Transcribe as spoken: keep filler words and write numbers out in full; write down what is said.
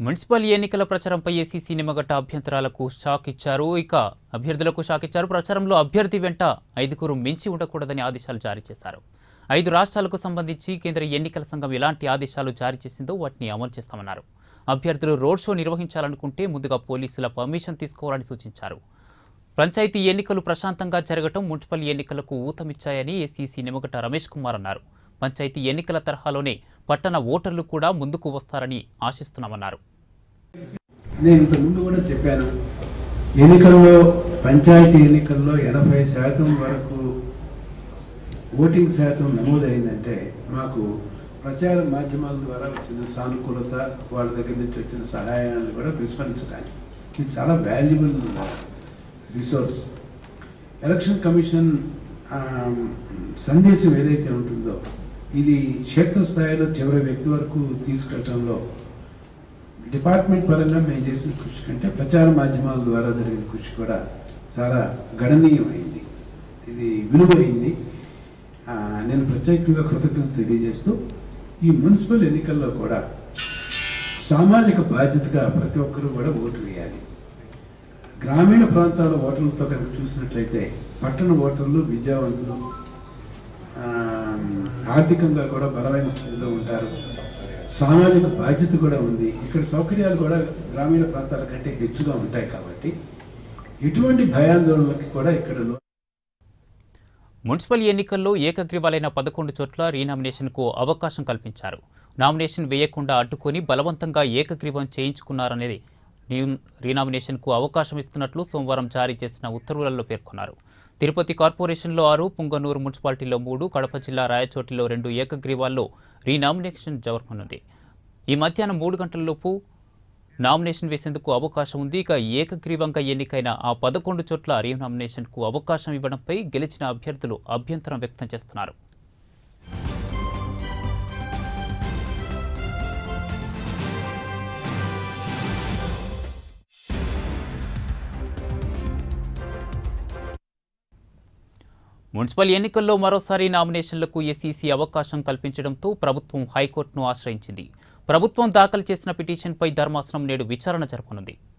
Municipal ఎన్నికల ప్రచారంపై ACC Nimmagadda అభ్యంతరాలకు shock ఇచ్చారు. ఇక అభ్యర్థులకు షాక్ ఇచ్చారు. ప్రచారంలో అభ్యర్థి వెంట ఐదుగురు మించి ఉండకూడదని ఆదేశాలు జారీ చేశారు. ఐదు రాష్ట్రాలకు సంబంధించి కేంద్ర ఎన్నికల సంఘం ఎలాంటి ఆదేశాలు జారీ చేసిందో వాటిని అమలు చేస్తామన్నారు. అభ్యర్థులు రోడ్ షో నిర్వహించాలనుకుంటే ముందుగా పోలీసుల పర్మిషన్ తీసుకోవాలని సూచించారు. పంచాయతీ ఎన్నికలు ప్రశాంతంగా జరగటం మున్సిపల్ ఎన్నికలకు ఊతమిచ్చాయని ఏసీసీ నిమ్మగడ్డ రమేష్ కుమార్ అన్నారు. పంచాయతీ ఎన్నికల తరహాలోనే పట్టణ ఓటర్లు కూడా ముందుకు వస్తారని ఆశిస్తున్నామన్నారు. నేను ఇంతకుముందు కూడా చెప్పాను, ఎన్నికల్లో పంచాయతీ ఎన్నికల్లో ఎనభై శాతం వరకు ఓటింగ్ శాతం నమోదైందంటే మాకు ప్రచార మాధ్యమాల ద్వారా వచ్చిన సానుకూలత, వాళ్ళ దగ్గర నుంచి వచ్చిన సహాయాలను కూడా విస్మరించడానికి ఇది చాలా వాల్యుబుల్ రిసోర్స్. ఎలక్షన్ కమిషన్ సందేశం ఏదైతే ఉంటుందో ఇది క్షేత్రస్థాయిలో చివరి వ్యక్తి వరకు తీసుకెళ్లడంలో డిపార్ట్మెంట్ పరంగా మేము చేసిన కృషి కంటే ప్రచార మాధ్యమాల ద్వారా జరిగిన కృషి కూడా చాలా గణనీయమైంది, ఇది విలువైంది. నేను ప్రత్యేకంగా కృతజ్ఞత తెలియజేస్తూ ఈ మున్సిపల్ ఎన్నికల్లో కూడా సామాజిక బాధ్యతగా ప్రతి ఒక్కరూ కూడా ఓటు వేయాలి. గ్రామీణ ప్రాంతాల ఓటర్లతో కనుక చూసినట్లయితే పట్టణ ఓటర్లు విద్యావంతులు, ఆర్థికంగా కూడా బలమైన స్థితిలో ఉంటారు. సామాజిక బాధ్యత కూడా ఉంది. ఇక్కడ సౌకర్యాలు కూడా గ్రామీణ ప్రాంతాల కంటే ಹೆಚ್ಚుగా ఉంటాయి కాబట్టి ఎటువంటి భయాందోళనలకి కూడా ఇక్కడ. మున్సిపల్ ఎన్నికల్లో ఏకగ్రీవాలైన పదకొండు చోట్ల రీనామినేషన్కు అవకాశం కల్పించారు. నామినేషన్ వేయకుండా అడ్డుకొని బలవంతంగా ఏకగ్రీవం చేయించుకున్నారనేది రీనామినేషన్కు అవకాశం ఇస్తున్నట్లు సోమవారం జారీ చేసిన ఉత్తర్వులలో పేర్కొన్నారు. తిరుపతి కార్పొరేషన్లో ఆరు, పుంగనూరు మున్సిపాలిటీలో మూడు, కడప జిల్లా రాయచోటిలో రెండు ఏకగ్రీవాల్లో రీనామినేషన్ జరగనుంది. ఈ మధ్యాహ్నం మూడు గంటలలోపు నామినేషన్ వేసేందుకు అవకాశం ఉంది. ఇక ఏకగ్రీవంగా ఎన్నికైన ఆ పదకొండు చోట్ల రీనామినేషన్కు అవకాశం ఇవ్వడంపై గెలిచిన అభ్యర్థులు అభ్యంతరం వ్యక్తం చేస్తున్నారు. మున్సిపల్ ఎన్నికల్లో మరోసారి నామినేషన్లకు ఏసీసీ అవకాశం కల్పించడంతో ప్రభుత్వం హైకోర్టును ఆశ్రయించింది. ప్రభుత్వం దాఖలు చేసిన పిటిషన్పై ధర్మాసనం నేడు విచారణ జరపనుంది.